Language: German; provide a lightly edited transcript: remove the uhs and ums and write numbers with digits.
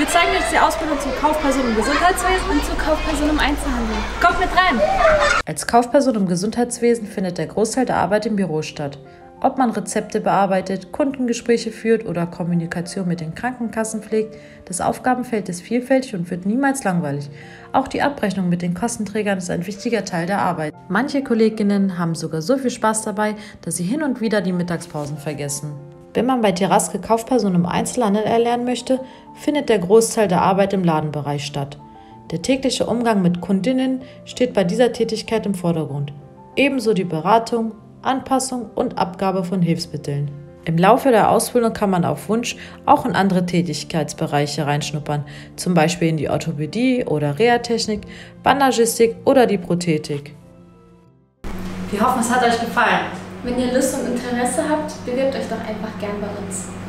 zeigen euch die Ausbildung zur Kaufperson im Gesundheitswesen und zur Kaufperson im Einzelhandel. Kommt mit rein! Als Kaufperson im Gesundheitswesen findet der Großteil der Arbeit im Büro statt. Ob man Rezepte bearbeitet, Kundengespräche führt oder Kommunikation mit den Krankenkassen pflegt, das Aufgabenfeld ist vielfältig und wird niemals langweilig. Auch die Abrechnung mit den Kostenträgern ist ein wichtiger Teil der Arbeit. Manche Kolleginnen haben sogar so viel Spaß dabei, dass sie hin und wieder die Mittagspausen vergessen. Wenn man bei Teraske Kaufperson im Einzelhandel erlernen möchte, findet der Großteil der Arbeit im Ladenbereich statt. Der tägliche Umgang mit Kundinnen steht bei dieser Tätigkeit im Vordergrund. Ebenso die Beratung, Anpassung und Abgabe von Hilfsmitteln. Im Laufe der Ausbildung kann man auf Wunsch auch in andere Tätigkeitsbereiche reinschnuppern, zum Beispiel in die Orthopädie oder Reha-Technik, Bandagistik oder die Prothetik. Wir hoffen, es hat euch gefallen. Wenn ihr Lust und Interesse habt, bewerbt euch doch einfach gern bei uns.